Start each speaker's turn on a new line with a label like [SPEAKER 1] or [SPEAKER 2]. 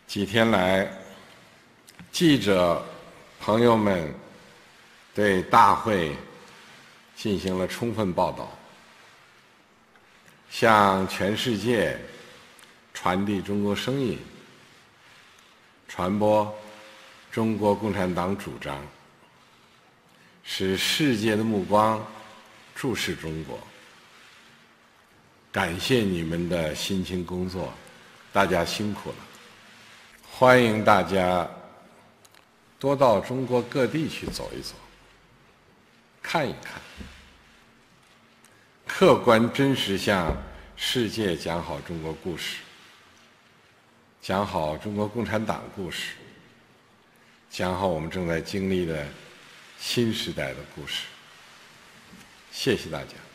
[SPEAKER 1] 几天来，记者朋友们对大会进行了充分报道，向全世界传递中国声音，传播中国共产党主张，使世界的目光注视中国。感谢你们的辛勤工作，大家辛苦了。欢迎大家多到中国各地去走一走，看一看，客观真实向世界讲好中国故事，讲好中国共产党故事，讲好我们正在经历的新时代的故事。谢谢大家。